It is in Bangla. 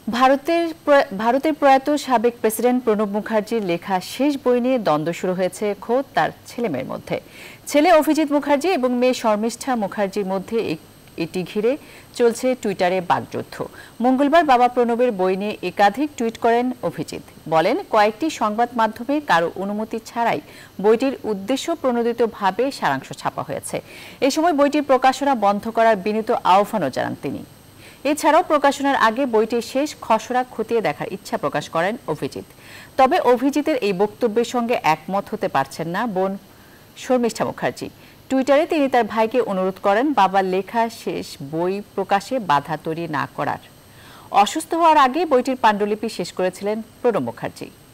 ভারতের প্রয়াত সাবেক প্রেসিডেন্ট প্রণব মুখার্জির লেখা শেষ বই নিয়ে দ্বন্দ্ব শুরু হয়েছে খোদ তার ছেলেমেয়ের মধ্যে। ছেলে অভিজিৎ মুখার্জি এবং মেয়ে শর্মিষ্ঠা মুখার্জির মধ্যে এটি ঘিরে চলছে টুইটারে বাগযুদ্ধ। মঙ্গলবার বাবা প্রণবের বই নিয়ে একাধিক টুইট করেন অভিজিৎ। বলেন, কয়েকটি সংবাদ মাধ্যমে কারো অনুমতি ছাড়াই বইটির উদ্দেশ্য প্রণোদিতভাবে সারাংশ ছাপা হয়েছে। এ সময় বইটির প্রকাশনা বন্ধ করার বিনীত আহ্বানও জানান তিনি। এছাড়াও প্রকাশনার আগে বইটির শেষ খসড়া খতিয়ে দেখার ইচ্ছা প্রকাশ করেন অভিজিৎ। তবে অভিজিতের এই বক্তব্যের সঙ্গে একমত হতে পারছেন না বোন শর্মিষ্ঠা মুখার্জি। টুইটারে তিনি তার ভাইকে অনুরোধ করেন বাবার লেখা শেষ বই প্রকাশে বাধা তৈরি না করার। অসুস্থ হওয়ার আগে বইটির পাণ্ডুলিপি শেষ করেছিলেন প্রণব মুখার্জি।